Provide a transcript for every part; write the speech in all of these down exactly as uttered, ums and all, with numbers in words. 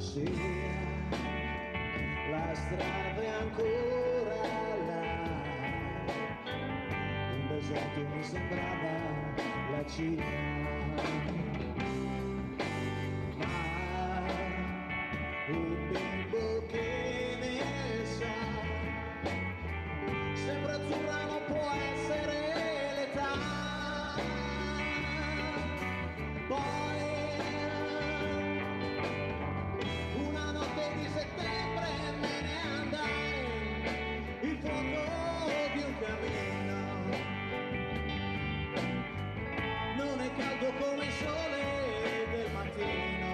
sia, la strada è ancora là. Il deserto mi sembrava la Cina, ma un bimbo che ne sa, sembra azzurra, non può essere l'età. Poi una notte di settembre me ne andai, il fuoco di un camino non è caldo come il sole del mattino.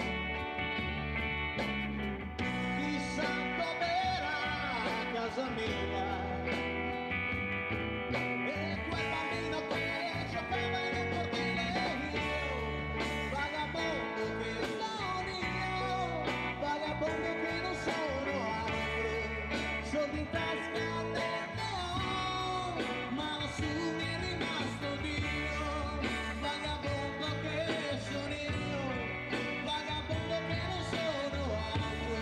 Chissà dov'era casa mia, e quel bambino che giocava in un cortile, io, vagabondo che sono io, vagabondo che non sono altro, soldi in tasca ne ho, ma lassù mi è rimasto Dio. Vagabondo che sono io, vagabondo che non sono altro.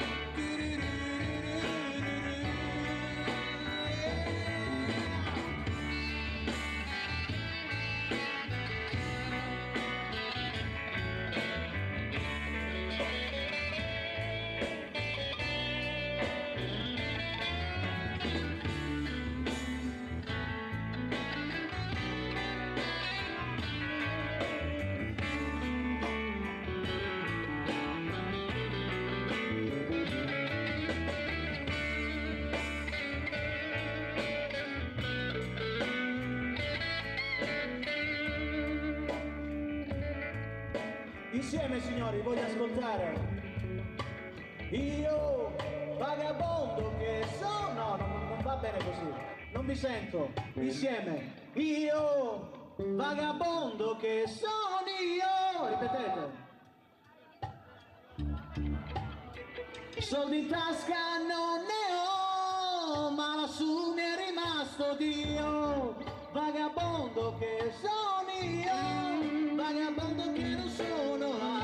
Insieme signori, voglio ascoltare. Io, vagabondo che sono... No, non, non va bene così, non mi sento. Insieme. Io, vagabondo che sono io. Ripetete. Soldi in tasca non ne ho, ma lassù mi è rimasto Dio. Vagabondo che sono io, vagabondo che non sono altro.